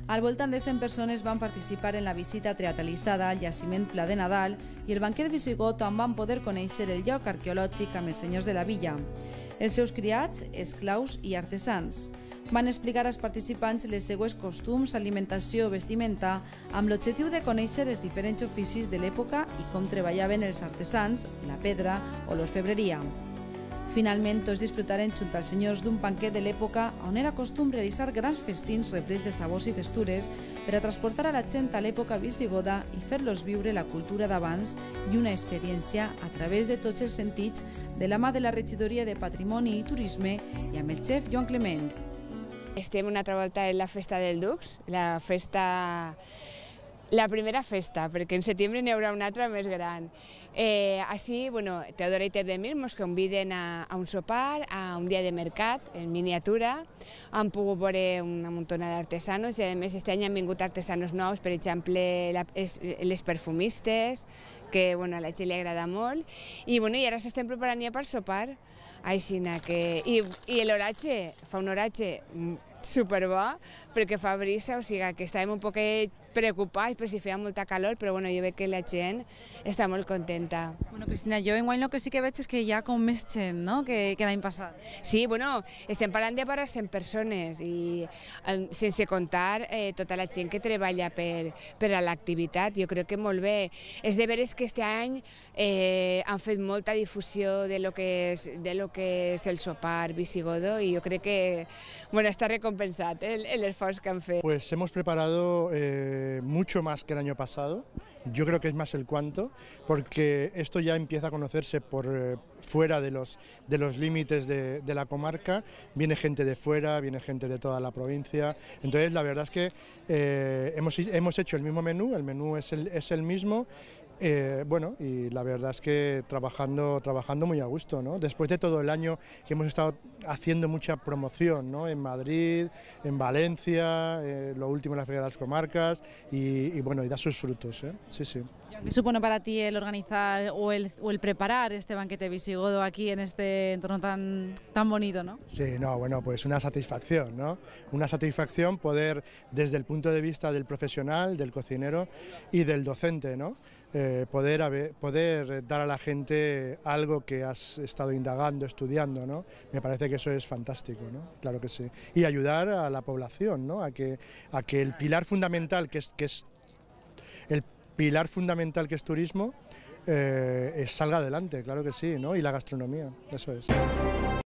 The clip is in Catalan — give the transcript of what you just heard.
Al voltant de 100 persones van participar en la visita teatralitzada al jaciment Pla de Nadal i el banquet visigot on van poder conèixer el lloc arqueològic amb els senyors de la villa, els seus criats, esclaus i artesans. Van explicar als participants les seues costums, alimentació, vestimenta, amb l'objectiu de conèixer els diferents oficis de l'època i com treballaven els artesans, la pedra o l'orfebreria. Finalment, tots disfrutaren junt als senyors d'un banquet de l'època on era costum realitzar grans festins replets de sabors i textures per a transportar a la gent a l'època visigoda i fer-los viure la cultura d'abans i una experiència a través de tots els sentits de la mà de la Regidoria de Patrimoni i Turisme i amb el xef Joan Clement. Estem una altra volta en la festa del Dux, la primera festa, perquè en setembre n'hi haurà una altra més gran. Així, Teodora i Tebemir ens conviden a un sopar, a un dia de mercat, en miniatura. Han pogut veure una muntona d'artesanos i, a més, aquest any han vingut artesanos nous, per exemple, les perfumistes, que a la gent li agrada molt. I ara s'estem preparant ja per sopar. I l'oratge, fa un oratge superbo, perquè fa brisa, o sigui que estàvem un poc preocupats per si feia molta calor, però jo veig que la gent està molt contenta. Cristina, jo enguany el que sí que veig és que hi ha com més gent, no?, que l'any passat. Sí, estem parlant de vora 100 persones i sense comptar tota la gent que treballa per a l'activitat. Jo crec que molt bé. És de veres que aquest any han fet molta difusió de lo que és el sopar visigodo i jo crec que està recompensat l'esforç que han fet. Pues hemos preparado mucho más que el año pasado. Yo creo que es más el cuánto, porque esto ya empieza a conocerse por fuera de los límites de la comarca. Viene gente de fuera, viene gente de toda la provincia. Entonces la verdad es que hemos hecho el mismo menú, el menú es el mismo. Y la verdad es que trabajando muy a gusto, ¿no? Después de todo el año que hemos estado haciendo mucha promoción, ¿no?, en Madrid, en Valencia, lo último en la Feria de las Comarcas y da sus frutos, ¿eh? Sí, sí. ¿Qué supone para ti el organizar o el preparar este banquete visigodo aquí en este entorno tan bonito, ¿no? Sí, pues una satisfacción, ¿no? Una satisfacción poder, desde el punto de vista del profesional, del cocinero y del docente, ¿no?, poder dar a la gente algo que has estado indagando, estudiando, ¿no? Me parece que eso es fantástico, ¿no? Claro que sí. Y ayudar a la población, ¿no?, a que el pilar fundamental que es el pilar fundamental que es turismo salga adelante, claro que sí, ¿no? Y la gastronomía, eso es.